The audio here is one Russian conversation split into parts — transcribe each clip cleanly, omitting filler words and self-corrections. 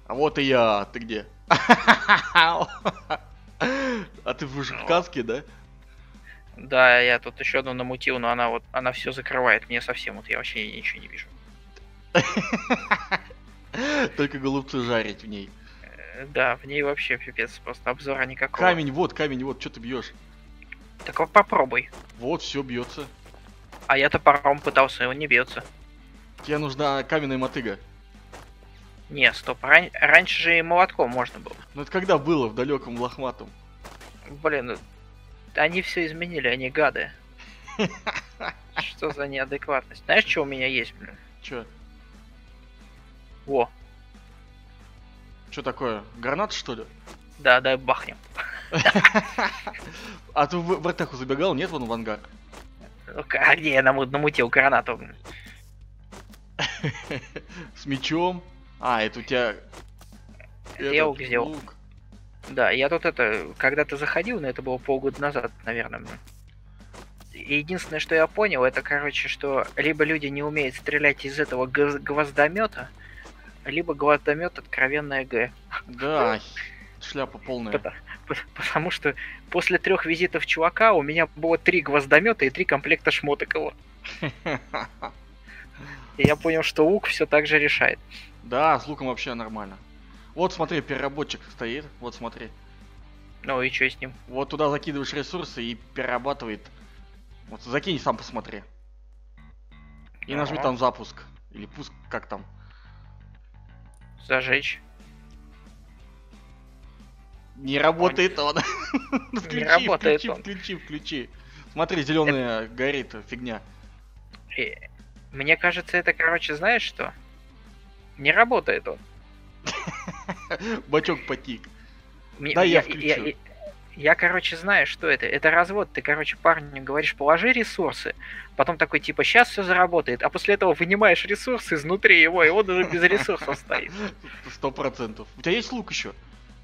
А вот и я, ты где? А ты уже в каске, да? Да, я тут еще одну намутил, но она все закрывает. Мне совсем вот я вообще ничего не вижу. Только голубцы жарить в ней. Да, в ней вообще пипец, просто обзора никакого. Камень, вот, что ты бьешь? Так вот попробуй. Вот, все бьется. А я топором пытался, и он не бьется. Тебе нужна каменная мотыга. Не, стоп, раньше же и молотком можно было. Ну это когда было в далеком лохматом? Блин, они все изменили, они гады. Что за неадекватность? Знаешь, что у меня есть, блин? Че? Во. Что такое? Гранат, что ли? Да, дай бахнем. А ты в атаку забегал? Нет, вон в ангар? А где я намутил гранату? С мечом? А, это у тебя... Я лук сделал. Да, я тут когда ты заходил, но это было полгода назад, наверное. И единственное, что я понял, это, короче, что либо люди не умеют стрелять из этого гвоздомета, либо гвоздомет откровенная Г. Да, шляпа полная. Потому что после 3 визитов чувака у меня было 3 гвоздомета и 3 комплекта шмоток его. И я понял, что лук все так же решает. Да, с луком вообще нормально. Вот смотри, переработчик стоит, вот смотри. Ну и что с ним? Вот туда закидываешь ресурсы и перерабатывает. Вот закинь, сам посмотри. И нажми там запуск. Или пуск, как там. Зажечь. Не работает он. Не работает он. Включи. Смотри, зеленая горит фигня. Мне кажется, это, короче, знаешь что? Не работает он. Бачок потик. Да, я включу. Я, короче, знаю, что это. Это развод. Ты, короче, парню говоришь, положи ресурсы. Потом такой, типа, сейчас все заработает. А после этого вынимаешь ресурсы изнутри его, и он уже без ресурсов стоит. 100%. У тебя есть лук еще?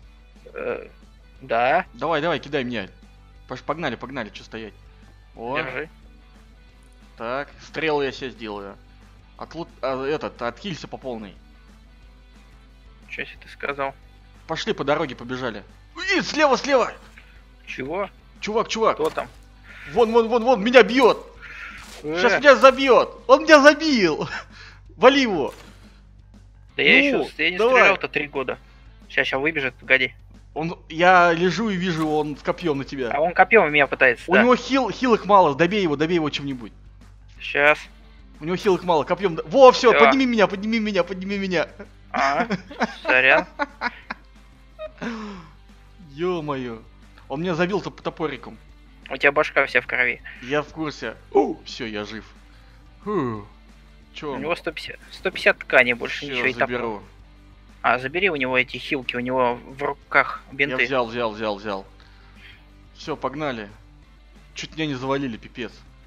Да. Давай, кидай меня. Погнали, что стоять. О. Держи. Так, стрелы я себе сделаю. Отхилься по полной. Что себе ты сказал? Пошли по дороге, побежали. Слева! Чего? Чувак! Кто там? Вон, меня бьет! Сейчас меня забьет! Он меня забил! Вали его! Да я не стрелял-то 3 года. Сейчас выбежит, погоди. Я лежу и вижу, он с копьем на тебя. А он копьем меня пытается. У него хилок мало, добей его чем-нибудь. Сейчас. У него хилок мало, копьем. Во, все, подними меня. Сорян. Ё-моё. Он меня забил топориком. У тебя башка вся в крови. Я в курсе. Все, я жив. Чё? У него 150 тканей, больше ничего и заберу. Забери у него эти хилки, у него в руках бинты. Я взял. Все, погнали. Чуть меня не завалили, пипец.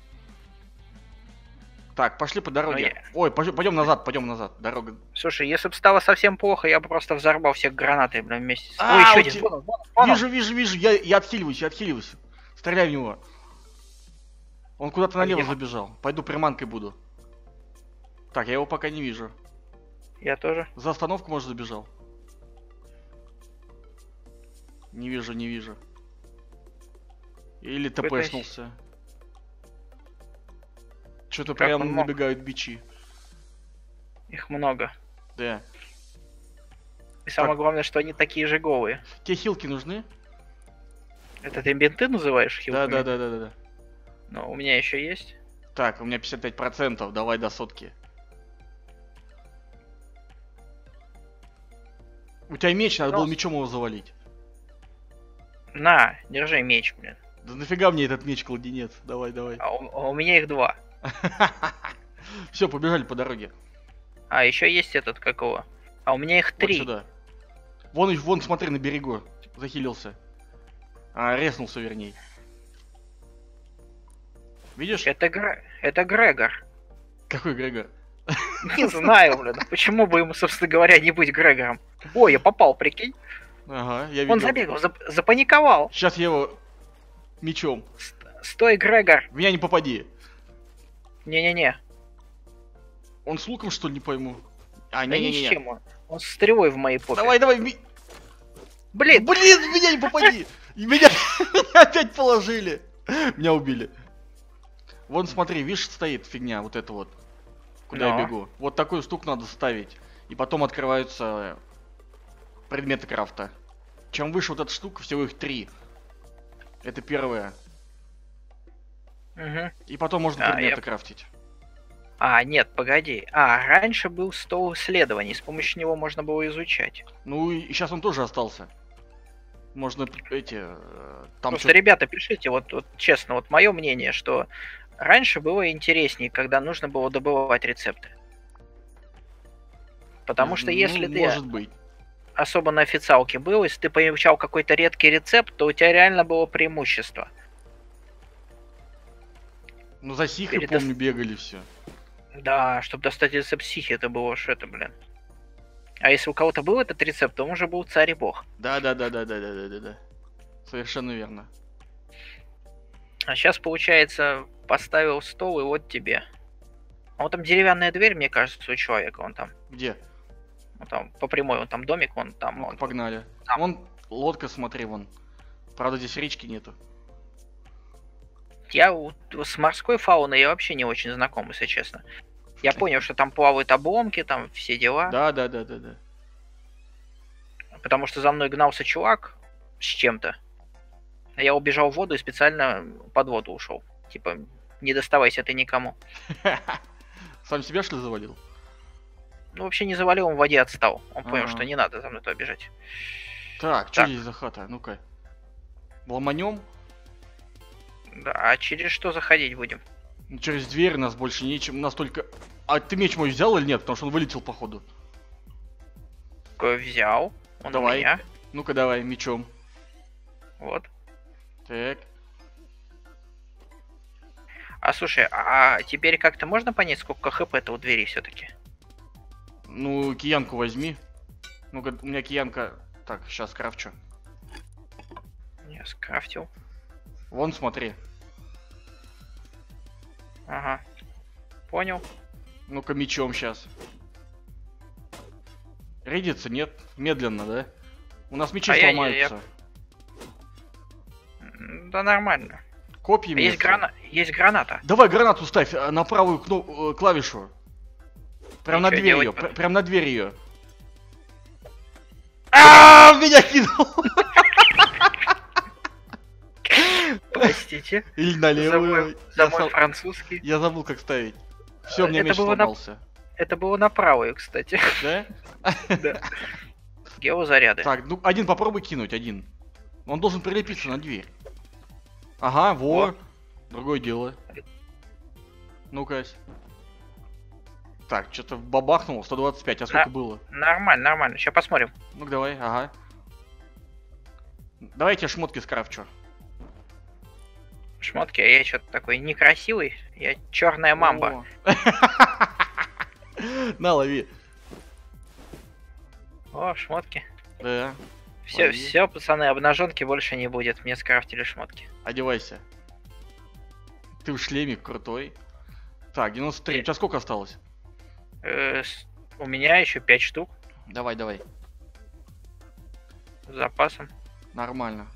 Так, пошли по дороге. Ой, пойдем назад, дорога. Слушай, если бы стало совсем плохо, я бы просто взорвал всех гранатой, блин, вместе с... Ой, еще один. Вижу, я отхиливаюсь. Стреляй в него. Он куда-то налево забежал. Пойду приманкой буду. Так, я его пока не вижу. Я тоже. За остановку, может, забежал? Не вижу. Или ТПшнулся. Что-то прям набегают бичи. Их много. Да. И самое главное, что они такие же голые. Тебе хилки нужны? Это ты бинты называешь хилками? Да. Ну, у меня еще есть. Так, у меня 55%, давай до сотки. У тебя меч, надо было мечом его завалить. На, держи меч, блин. Да нафига мне этот меч-кладенец? Давай. А у меня их 2. Все, побежали по дороге. А, еще есть этот, какого? А у меня их 3. Вот сюда. Вон, смотри, на берегу. Захилился. Резнулся, вернее. Видишь? Это Грегор. Какой Грегор? Не знаю, блин. Почему бы ему, собственно говоря, не быть Грегором? Ой, я попал, прикинь. Ага, я видел. Он забегал, запаниковал. Сейчас я его мечом. Стой, Грегор. В меня не попади. Не-не-не. Он с луком, что ли, не пойму? Не-не-не. Он с стрелой в моей попе. Давай, давай. Блин! Блин, в меня не попади. Меня опять положили. Меня убили. Вон, смотри, видишь, стоит фигня, вот это вот. Куда я бегу. Вот такую штуку надо ставить. И потом открываются предметы крафта. Чем выше вот эта штука, всего их 3. Это первое. Угу. И потом можно предметы крафтить. А, нет, погоди. Раньше был стол исследований, с помощью него можно было изучать. Ну и сейчас он тоже остался. Можно эти... Там просто, ребята, пишите, вот честно, вот мое мнение, что раньше было интереснее, когда нужно было добывать рецепты. Потому что если ты может быть. особо на официалке был, если ты получал какой-то редкий рецепт, то у тебя реально было преимущество. Ну за сихой, помню, бегали все. Да, чтобы достать рецепт сихи, это было уж это, блин. А если у кого-то был этот рецепт, то он уже был царь и бог. Да. Совершенно верно. А сейчас, получается, поставил стол, и вот тебе. А вот там деревянная дверь, мне кажется, у человека, вон там. Где? Вот там, по прямой, вон там домик, вон там. Ну, вон. погнали. Там. Вон лодка, смотри, вон. Правда, здесь речки нету. Я с морской фауной я вообще не очень знаком, если честно. Я понял, что там плавают обломки, там все дела. Да. Потому что за мной гнался чувак с чем-то. А я убежал в воду и специально под воду ушел. Типа, не доставайся ты никому. Сам себя, что ли, завалил? Ну, вообще не завалил, он в воде отстал. Он понял, что не надо за мной-то бежать. Так, что здесь за хата? Ну-ка. Ломанем? Да, а через что заходить будем? Через дверь нас больше нечем, нас только... А ты меч мой взял или нет? Потому что он вылетел, походу. Взял. Он давай. у меня. Ну-ка давай, мечом. Вот. Так. А слушай, а теперь как-то можно понять, сколько хп-то у двери все-таки? Ну, киянку возьми. Ну-ка, у меня киянка... Так, сейчас крафчу. Я скрафтил. Вон, смотри. Ага. Понял. Ну-ка, мечом сейчас. Рядится, нет? Медленно, да? У нас мечи сломаются. Да нормально. Копьями. Есть граната. Давай гранату ставь на правую клавишу. Прям на дверь ее. Прям на дверь ее. Меня кинул! Простите. Или налево. За мой французский. Я забыл, как ставить. Все, мне меч сломался. Это было на правую, кстати. Да? Да. Геозаряды. Так, ну один попробуй кинуть, один. Он должен прилепиться на дверь. Ага, во. Другое дело. Ну-ка. Так, что-то бабахнуло, 125, а сколько было? Нормально, сейчас посмотрим. Ну-ка давай, ага. Давайте шмотки скрафчу. Шмотки, а я что-то такой некрасивый. Я черная мамба. На, лови. О, шмотки. Да. Все, пацаны, обнаженки больше не будет. Мне скрафтили шмотки. Одевайся. Ты в шлеме крутой. Так, 93. У тебя сколько осталось? У меня еще 5 штук. Давай. С запасом. Нормально.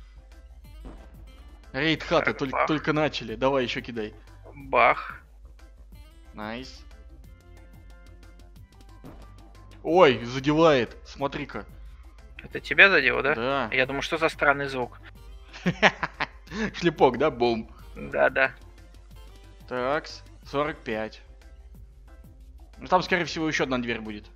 Рейд хаты только начали. Давай еще кидай. Бах. Найс. Ой, задевает. Смотри-ка. Это тебя задело, да? Да. Я думаю, что за странный звук. Шлепок, да? Бум. Да. Такс, 45. Ну там, скорее всего, еще одна дверь будет.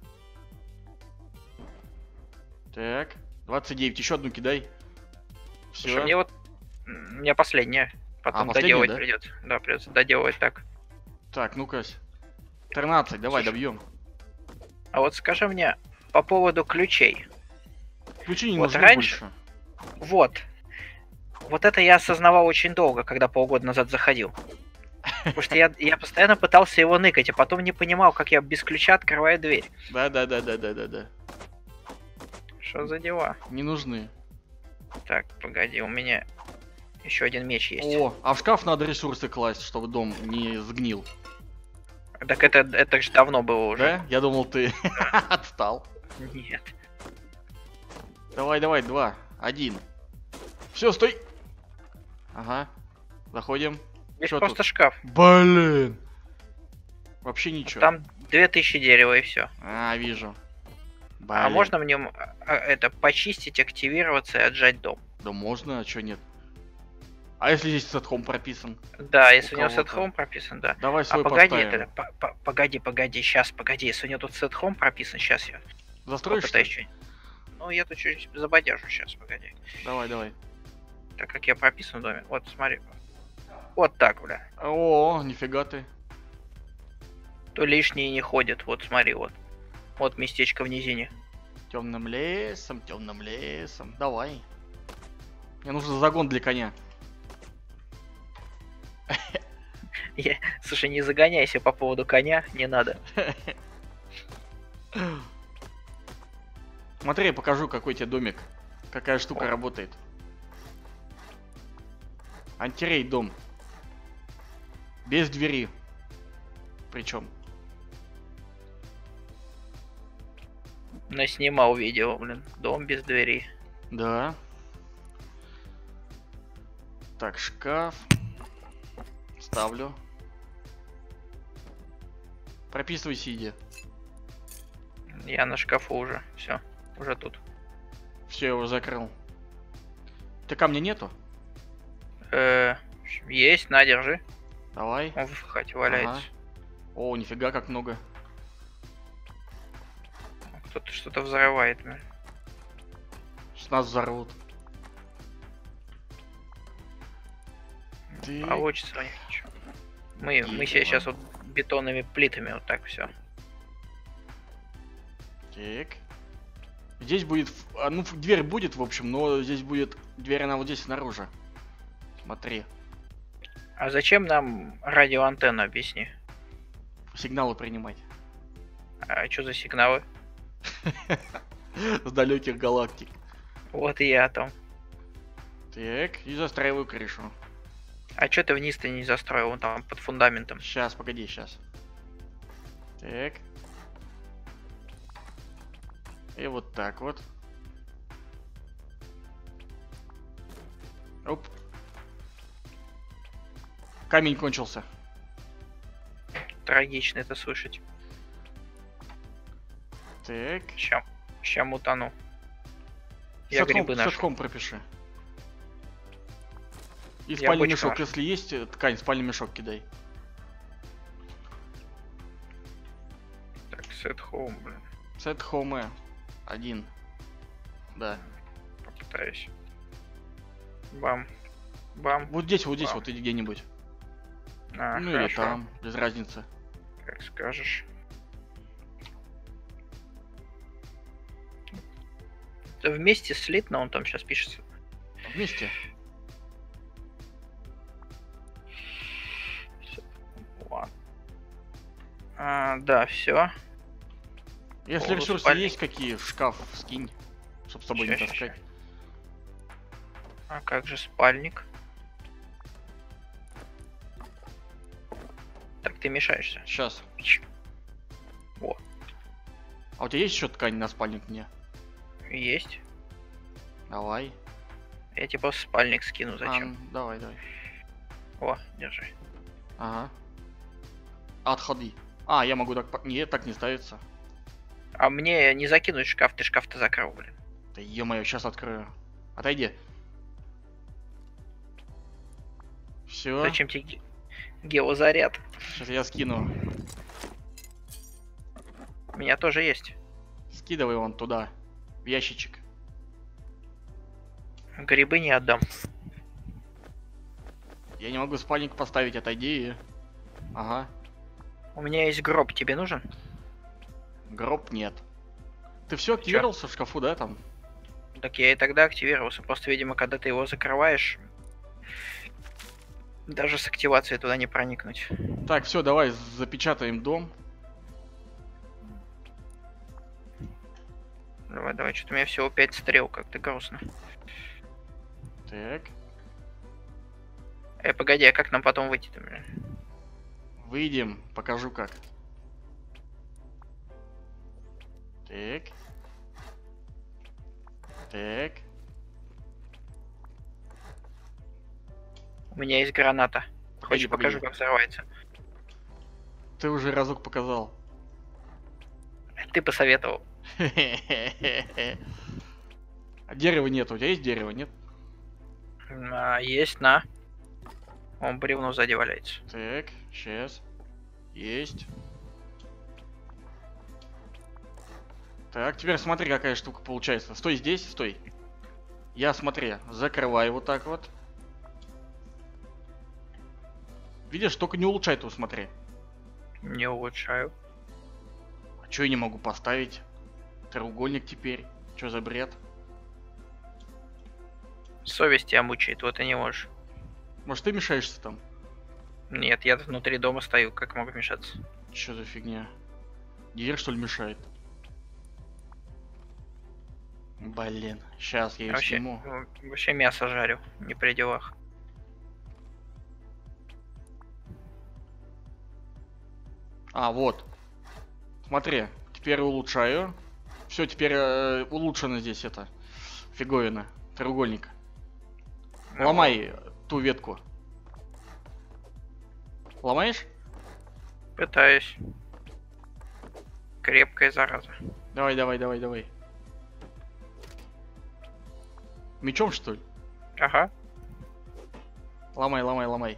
Так, 29. Еще одну кидай. Все. Мне вот... Мне последняя. Потом доделать, да? Придется. Да, придется доделать так. Так, ну-ка. 13, давай, добьем. А вот скажи мне по поводу ключей. Ключи не вот нужны больше. Вот это я осознавал очень долго, когда полгода назад заходил. Потому что я постоянно пытался его ныкать, а потом не понимал, как я без ключа открываю дверь. Да. Что за дела? Не нужны. Так, погоди, у меня еще один меч есть. О, а в шкаф надо ресурсы класть, чтобы дом не сгнил. Так это же давно было уже. Да? Я думал, ты отстал. Нет. Давай, давай, 2, 1. Все, стой. Ага. Заходим. Здесь Чё просто тут? шкаф. Блин. Вообще ничего. Там 2000 дерева и все. А, вижу. Блин. А можно в нем это почистить, активироваться и отжать дом? Да можно, а чё нет? А если здесь сетхом прописан? Да, если у него кого-то. сет-хом прописан, да. Давай А свой погоди, поставим. это, погоди, сейчас, погоди, если у него тут сет-хом прописан, сейчас я Застроишь, что попытаюсь ли? что-нибудь. Ну, я тут чуть забодяжу сейчас, погоди. Давай, давай. Так как я прописан в доме. Вот, смотри. Вот так, бля. О, нифига ты. То лишние не ходят, вот смотри, вот. Вот местечко в низине. Темным лесом, темным лесом. Давай. Мне нужен загон для коня. Слушай, не загоняйся по поводу коня, не надо. Смотри, я покажу, какой тебе домик. Какая штука работает. Антирейд дом. Без двери. Причем. Наснимал видео, блин. Дом без двери. Да. Так, шкаф. Ставлю. Прописывай сидя. Я на шкафу уже. Все, уже тут. Все, я его закрыл. Ты камня нету? Есть, на, держи. Давай. Он в хате валяется. Ага. О, нифига как много. Кто-то что-то взрывает, блин. Сейчас нас взорвут. Ты... Получится у них ничего. Мы себе сейчас вот бетонными плитами вот так все. Так. Здесь будет... ну, дверь будет, в общем, но здесь будет... Дверь, она вот здесь снаружи. Смотри. А зачем нам радиоантенна, объясни? Сигналы принимать. А что за сигналы? С далеких галактик. Вот и я там. Так, и застраиваю крышу. А что ты вниз-то не застроил, вон там под фундаментом? Сейчас, погоди, сейчас. Так. И вот так вот. Оп. Камень кончился. Трагично это слышать. Так. Ща мутану. Я грибы нашел. Сетхом пропиши. И Я спальный бочку мешок, нашел. если есть ткань, спальный мешок кидай. Так, set home, блин. Set home 1. Да. Попытаюсь. Бам. Бам. Вот здесь Вау. вот иди где-нибудь. А, Ну хорошо. или там, без разницы. Как скажешь. Это вместе слитно, он там сейчас пишется. Вместе. Да, все. Если Полу ресурсы спальник. есть какие, в шкаф скинь, чтоб с тобой не Ща. таскать. А как же спальник? Так, ты мешаешься. Сейчас. О, А у тебя есть еще ткань на спальник мне? есть. Давай. Я тебе просто спальник скину, зачем? Давай. О, держи. Ага. Отходи. Я могу так... Нет, так не ставится. А мне не закинуть шкаф, ты шкаф-то закрыл, блин. Да ё-моё, сейчас открою. Отойди. Все. Зачем тебе геозаряд? Сейчас я скину. У меня тоже есть. Скидывай вон туда. В ящичек. Грибы не отдам. Я не могу спальник поставить, отойди. Ага. У меня есть гроб, тебе нужен? Гроб нет. Ты все активировался в шкафу, да, там? Так я и тогда активировался. Просто, видимо, когда ты его закрываешь, даже с активацией туда не проникнуть. Так, все, давай запечатаем дом. Давай, что-то у меня всего 5 стрел, как-то грустно. Так. Погоди, а как нам потом выйти-то, блин? Выйдем, покажу как. Так. Так. У меня есть граната. Хочешь, Погоди, покажу, погоди. как взрывается? Ты уже разок показал. Ты посоветовал. А дерева нет. У тебя есть дерево, нет? Есть, на. Он бревно сзади валяется. Так, сейчас. Есть. Так, теперь смотри, какая штука получается. Стой здесь, стой. Я, смотри, закрываю вот так вот. Видишь, только не улучшай его, смотри. Не улучшаю. А чё я не могу поставить? Треугольник теперь. Чё за бред? Совесть тебя мучает, вот и не можешь. Может, ты мешаешься там? Нет, я внутри дома стою, как могу мешаться? Чё за фигня? Дверь, что ли, мешает? Блин, сейчас я ее Вообще, сниму. вообще мясо жарю, не при делах. А, вот. Смотри, теперь улучшаю. Все, теперь улучшено здесь это. Фиговина. Треугольник. Ломай ту ветку. Ломаешь? Пытаюсь. Крепкая зараза. Давай, давай, давай, давай. Мечом, что ли? Ага. Ломай, ломай, ломай.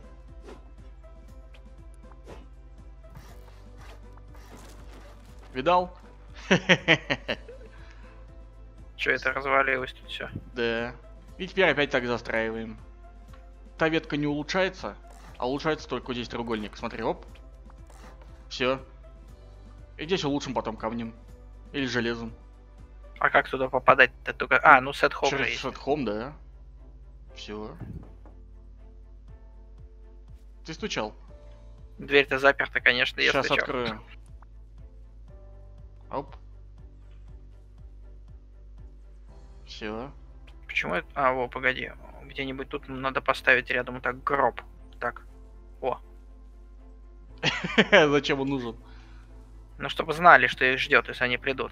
Видал? Че это развалилось тут все? Да. И теперь опять так застраиваем. Та ветка не улучшается, а улучшается только вот здесь треугольник. Смотри, оп. Все. И здесь улучшим потом камнем. Или железом. А как туда попадать-то только? А, ну сет хоум же Через есть. сетхом, да. Все. Ты стучал. Дверь-то заперта, конечно, я Сейчас стучал. открою. Оп. Все. Почему это? А, во, погоди. Где-нибудь тут надо поставить рядом вот так гроб. Так. О. Зачем он нужен? Ну, чтобы знали, что их ждет, если они придут.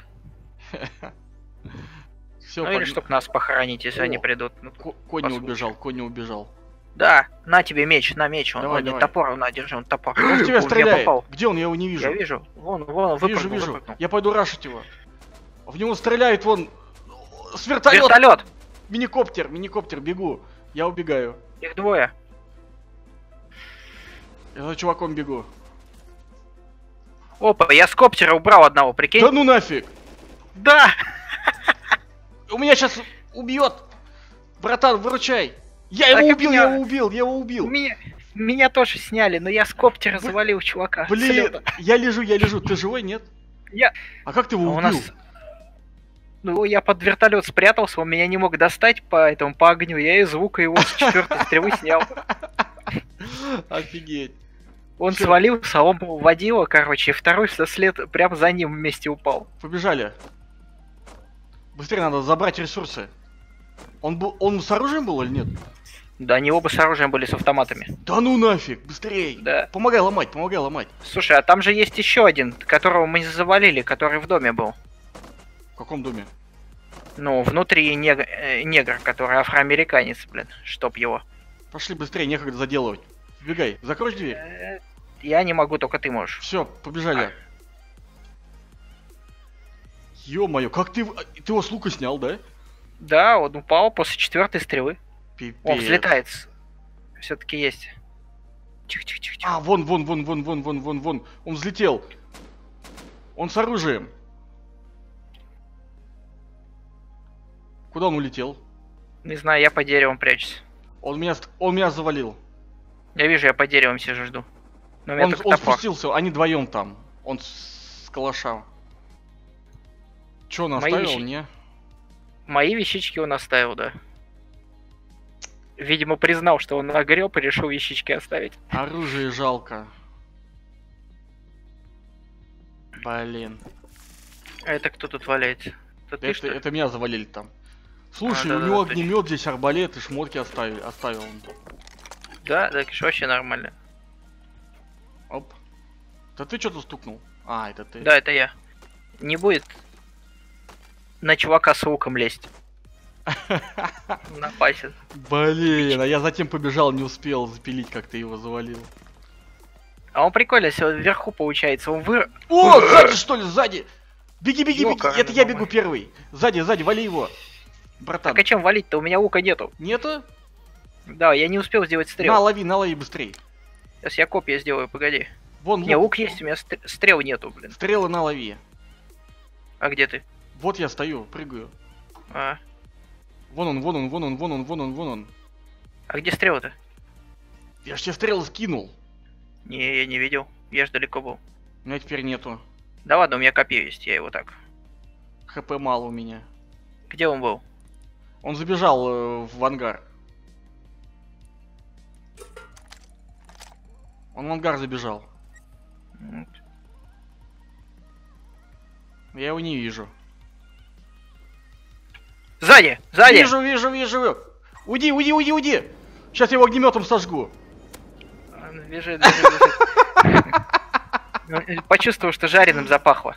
Все, Ну или чтобы нас похоронить, если они придут. Ну, конь не убежал, конь не убежал. да, на тебе меч, на меч. Он, Давай, нет, давай. топор, на, держи, он топор. Он в тебя Я стреляет. попал. Где он? Я его не вижу. Я вижу. Вон, выпрыгнул, Вижу, вижу. выпрыгнул. Я пойду рашить его. В него стреляет вон с вертолета. Вертолет! Миникоптер, миникоптер, бегу. Я убегаю. Их двое. Я за чуваком бегу. Опа, я с коптера убрал одного, прикинь? Да ну нафиг! Да! У меня сейчас убьет! Братан, выручай! Я Так его и убил, меня. я его убил, я его убил! Меня тоже сняли, но я с коптера завалил чувака. Блин, я лежу. Ты живой, нет? Я... А как ты его у убил? нас... Ну, я под вертолет спрятался, он меня не мог достать по огню, я из лука его с 4-й стрелы снял. Офигеть. Он Всё. свалился, он водила, короче, и второй след прям за ним вместе упал. Побежали. Быстрее надо забрать ресурсы. Он с оружием был или нет? Да, они оба с оружием были, с автоматами. Да ну нафиг, быстрей. Да. Помогай ломать, помогай ломать. Слушай, а там же есть еще один, которого мы завалили, который в доме был. В каком доме? Ну, внутри негр, который афроамериканец, блин, чтоб его. Пошли быстрее, некогда заделывать. Вбегай, закрой дверь. Я не могу, только ты можешь. Все, побежали. Ё-моё, как ты его с лука снял, да? Да, он упал после 4-й стрелы. Пипец. Он взлетает. Все-таки есть. Тихо. А, вон. Он взлетел. Он с оружием. Куда он улетел? Не знаю, я по деревам прячусь. Он меня завалил. Я вижу, я по деревам сижу, жду. Но у меня только Он топор. спустился, они вдвоем там. Он с калаша. Че, он Мои оставил? вещи- Не? Мои вещички он оставил, да. Видимо, признал, что он огреб и решил вещички оставить. Оружие жалко. Блин. А это кто тут валяется? Это ты, что ли? Это меня завалили там. Слушай, да, у него точно. огнемет здесь, арбалет и шмотки оставил он. Да, так вообще нормально. Оп. Да ты что-то стукнул? А, это ты. Да, это я. Не будет на чувака с луком лезть. Напасен. Блин, а я затем побежал, не успел запилить, как ты его завалил. А он прикольно, если он вверху получается, он О, сзади что ли, сзади! Беги, беги, беги, Ёкарный это я мамой. бегу первый. Сзади, вали его. Братан. Так а чем валить-то? У меня лука нету. Нету? Да, я не успел сделать стрел. На, лови быстрей. Сейчас я копья сделаю, погоди. Вон Не, лук есть, у меня стрел нету, блин. Стрелы на лови. А где ты? Вот я стою, прыгаю. А Вон он. А где стрелы-то? Я ж тебе стрелы скинул. Не, я не видел. Я ж далеко был. У меня теперь нету. Да ладно, у меня копье есть, я его так. ХП мало у меня. Где он был? Он забежал в ангар. Он в ангар забежал. Вот. Я его не вижу. Сзади! Сзади! Вижу. Уйди. Сейчас я его огнеметом сожгу. Бежит. Почувствовал, что жареным запахло.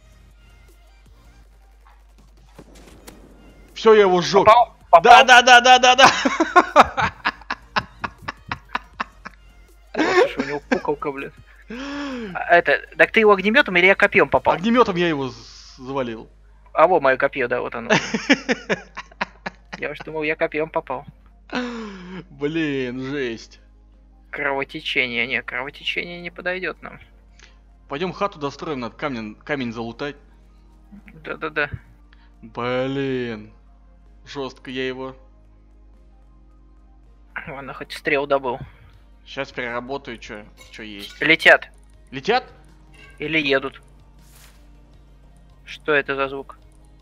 Все, я его сжег. Попал? Да. Слушай, у него пукалка, блин. Так ты его огнеметом или я копьем попал? Огнеметом я его завалил. А вот мое копье, да, вот оно. Я уж думал, я копьем попал. Блин, жесть. Кровотечение. Не, кровотечение не подойдет нам. Пойдем хату достроим, надо камень залутать. Да. Блин. Жестко я его. Ладно, хоть стрел добыл. Сейчас переработаю, что есть. Летят. Летят? Или едут. Что это за звук?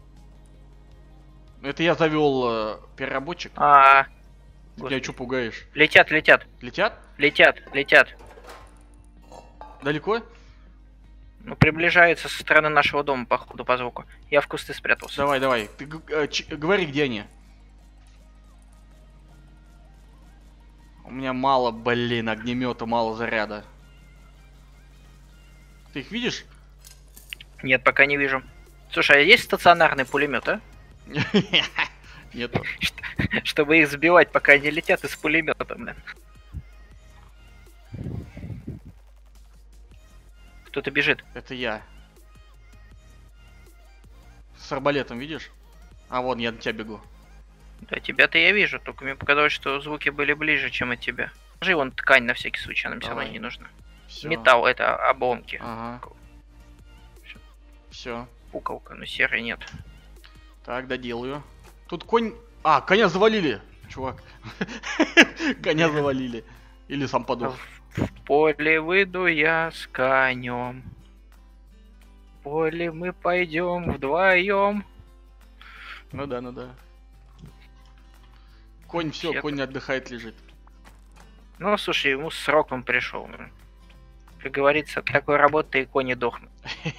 Это я завел переработчик. А, Ты меня что пугаешь? летят. Летят? Летят. Далеко? Ну, приближаются со стороны нашего дома, походу, по звуку. Я в кусты спрятался. Давай. Ты говори, где они. У меня мало, блин, огнемета, мало заряда. Ты их видишь? Нет, пока не вижу. Слушай, а есть стационарный пулемет, а? Нету. Чтобы их сбивать, пока они летят из пулемета, блин. Кто-то бежит. Это я. С арбалетом, видишь? А вон, я на тебя бегу. Да, тебя-то я вижу, только мне показалось, что звуки были ближе, чем от тебя. Положи вон ткань на всякий случай, она мне все равно не нужна. Всё. Металл, это обломки. Ага. Все. Пукалка, но серый нет. Так, доделаю. Тут конь... А, коня завалили, чувак. Коня завалили. Или сам подох. В поле выйду я с конем. В поле мы пойдем вдвоем. Ну да. Конь все, Чек. конь отдыхает, лежит. Ну, слушай, ему срок он пришел. Как говорится, от такой работы и кони дохнут.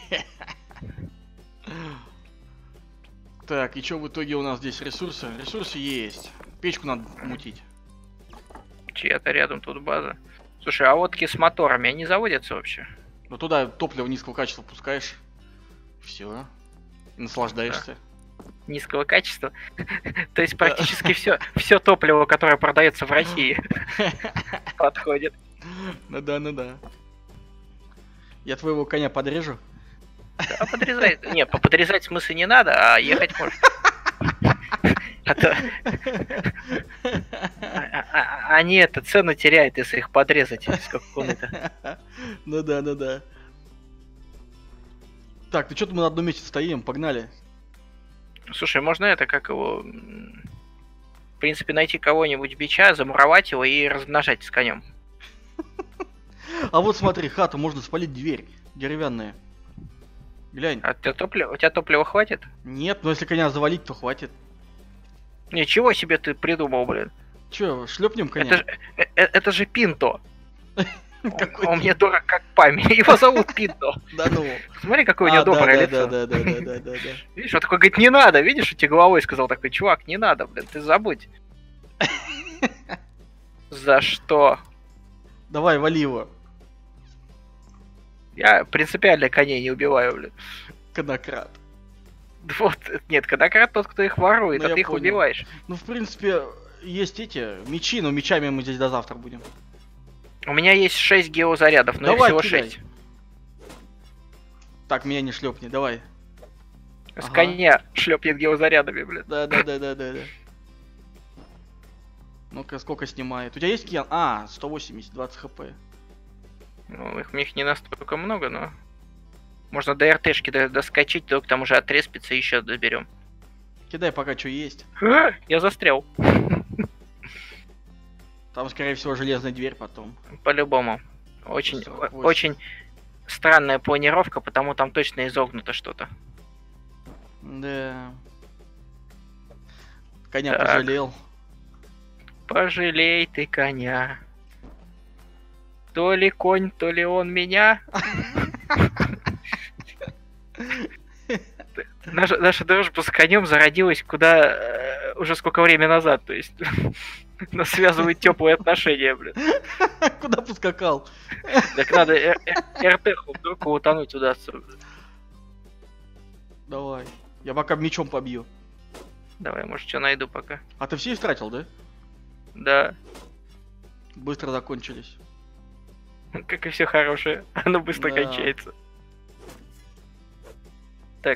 Так, и что в итоге у нас здесь ресурсы? Ресурсы есть. Печку надо мутить. Чья-то рядом тут база. Слушай, а лодки с моторами, они заводятся вообще? Ну туда топливо низкого качества пускаешь. Все. Наслаждаешься. Низкого качества? То есть практически все топливо, которое продается в России, подходит. Ну да. Я твоего коня подрежу. Да, подрезай. Не, подрезать в смысле не надо, а ехать можно. Они это цену теряют, если их подрезать. Ну да. Так, ну что-то мы на одном месте стоим, погнали. Слушай, можно это, как его... В принципе, найти кого-нибудь бича, замуровать его и размножать с конем. А вот смотри, хату можно спалить, дверь деревянная. Глянь. А у тебя топлива хватит? Нет, но если коня завалить, то хватит. Ничего себе ты придумал, блин. Че, шлепнем коня? Это же Пинто. Он мне дорог как память. Его зовут Пинто. Да ну. Смотри, какое у него доброе лицо. Да. Видишь, он такой говорит, не надо. Видишь, у тебя головой сказал такой, чувак, не надо, блин, ты забудь. За что? Давай, вали его. Я принципиально коней не убиваю, блин. Конократ. Вот, нет, конокрад тот, кто их ворует, Ну, а я ты их понял. убиваешь. Ну, в принципе, есть эти мечи, но мечами мы здесь до завтра будем. У меня есть 6 геозарядов, но их Давай, всего кидай. 6. Так, меня не шлепни, давай. С Ага. коня шлепнет геозарядами, блин. Да. Ну-ка, сколько снимает? У тебя есть киан? 180, 20 хп. Ну, их не настолько много, но... Можно до РТшки доскочить, то к тому же отреспиться еще доберем. Кидай пока что есть. Я застрял. Там, скорее всего, железная дверь потом. По-любому. Очень, 48. очень странная планировка, потому там точно изогнуто что-то. Да. Коня Так. пожалел. Пожалей ты коня. То ли конь, то ли он меня. Наша дружба с конем зародилась уже сколько времени назад, то есть нас связывают теплые отношения, блин. Куда поскакал? Так надо РТХу вдруг утонуть удастся. Давай. Я пока мечом побью. Давай, может, что найду пока. А ты все истратил, да? Да, Быстро закончились. как и все хорошее, оно быстро Да. кончается. Так.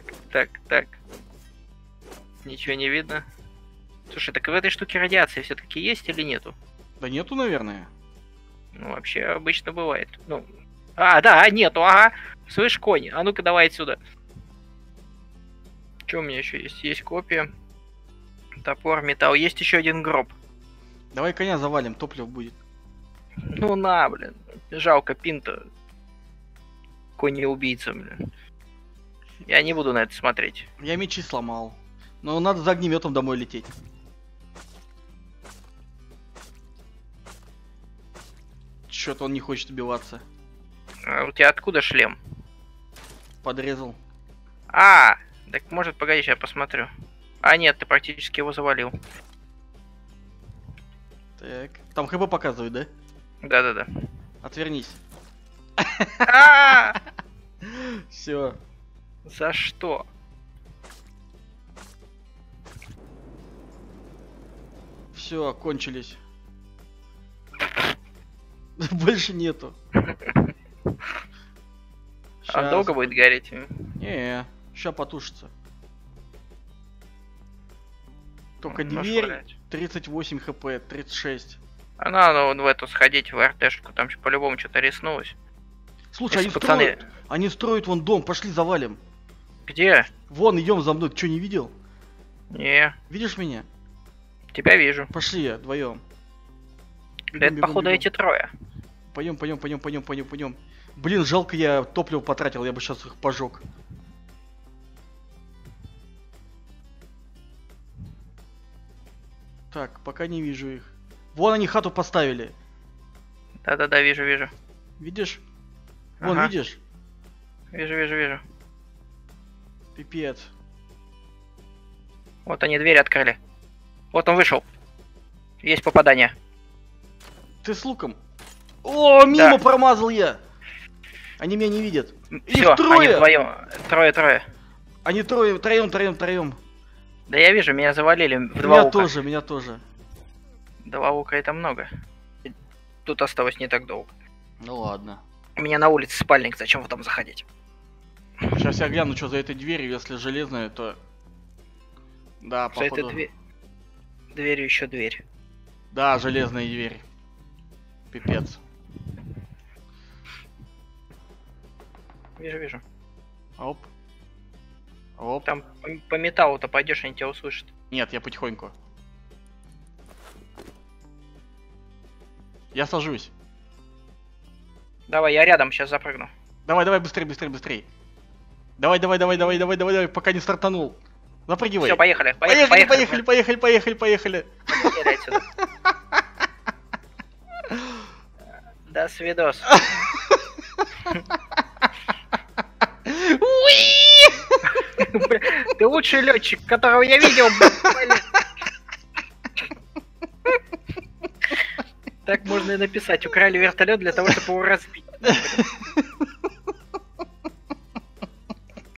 Ничего не видно. Слушай, так в этой штуке радиация все-таки есть или нету? Да нету, наверное. Ну, вообще обычно бывает. Ну. Да, нету, ага. Слышь, конь, а ну-ка давай отсюда. Что у меня еще есть? Есть копия. Топор, металл. Есть еще один гроб. Давай коня завалим, топлив будет. Ну на, блин. Жалко пинта. Конь-убийца, блин. Я не буду на это смотреть. Я мечи сломал. Но надо за огнеметом домой лететь. Чё-то он не хочет убиваться. А у тебя откуда шлем? Подрезал. Так может, погоди, сейчас посмотрю. Нет, ты практически его завалил. Так. Там ХП показывает, да? Да-да-да. Отвернись. Все. За что? Все, кончились. Больше нету. А долго будет гореть? Не, ща потушится. Только Ну, дверь швырять. 38 хп, 36. Надо в эту сходить, в РТшку, там же по-любому что-то риснулось. Слушай, Если пацаны- они строят вон дом, пошли завалим. Где? Вон, идем за мной, ты что, не видел? Не, Видишь меня? тебя вижу. Пошли вдвоем. Да это походу эти трое. Пойдем. Блин, жалко, я топливо потратил, я бы сейчас их пожег. Так, пока не вижу их. Вон они хату поставили. Да-да-да, вижу. Видишь? Вон, Ага. видишь? Вижу. Пипец. Вот они дверь открыли. Вот он вышел. Есть попадание. Ты с луком? О, мимо Да. промазал я! Они меня не видят. Все, Их трое! они вдвоем. Трое. Они троем. Да я вижу, меня завалили в два Меня ука. тоже, меня тоже. 2 ука это много. Тут осталось не так долго. Ну ладно. У меня на улице спальник, зачем вы там заходить? Сейчас я гляну, что за этой дверью, если железная, то... Да, За этой походу. дверью еще дверь. Да, железная дверь. Пипец. Вижу. Оп. Оп. Там по металлу-то пойдешь, они тебя услышат. Нет, я потихоньку. Я сажусь. Давай, я рядом, сейчас запрыгну. Давай, быстрей. Давай, пока не стартанул. Запрыгивай. Все, поехали. Поехали. Иди отсюда. До свидос. Бля, ты лучший летчик, которого я видел. Блин. Так можно и написать. Украли вертолет для того, чтобы его разбить.